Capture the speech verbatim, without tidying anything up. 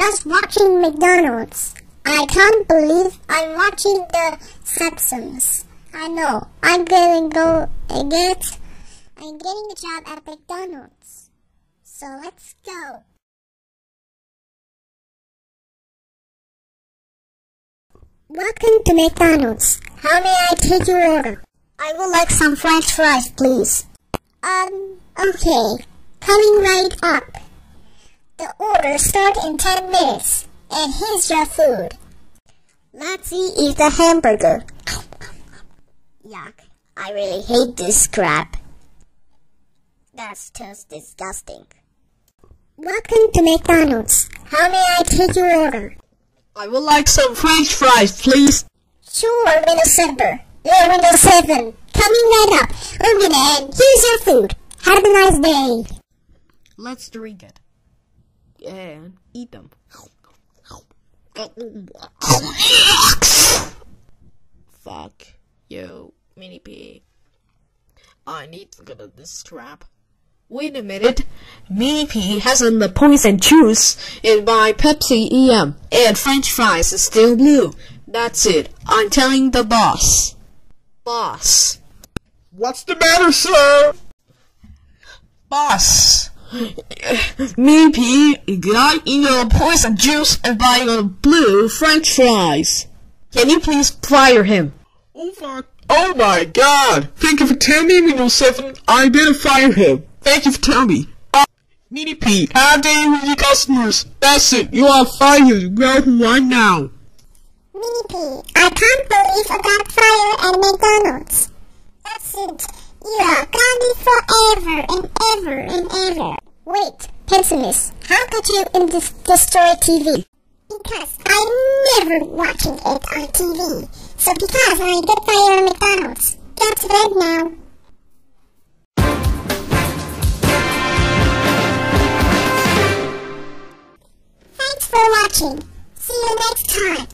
just watching McDonald's. I can't believe I'm watching the Simpsons. I know. I'm gonna go and get... I'm getting a job at McDonald's. So let's go. Welcome to McDonald's. How may I take your order? I would like some French fries, please. Um, okay. Coming right up. The order starts in ten minutes. And here's your food. Let's eat the hamburger. Yuck. I really hate this crap. That's just disgusting. Welcome to McDonald's. How may I take your order? I would like some French fries, please. Sure, Window seven. Yeah, Window seven. Coming right up. Okay, then. Here's your food. Have a nice day. Let's drink it. And eat them. Fuck you, Mini P. I need to get out this trap. Wait a minute. Mini P hasn't the poison juice in my Pepsi E M. And French fries is still blue. That's it. I'm telling the boss. Boss. What's the matter, sir? Boss. Mini P got in your poison juice and buy your blue French fries. Can you please fire him? Oh fuck. Oh my god. Thank you for telling me, Windows seven. I better fire him. Thank you for telling me. Uh, Mini P, how dare you with your customers? That's it. You are fired. Go right now. Mini P, I can't believe I got fired at McDonald's. That's it. You are gone forever and ever and ever. Wait, pessimist, how could you in this destroy T V? Because I'm never watching it on T V. So because I get fired at McDonald's. Get to bed now. Thanks for watching. See you next time.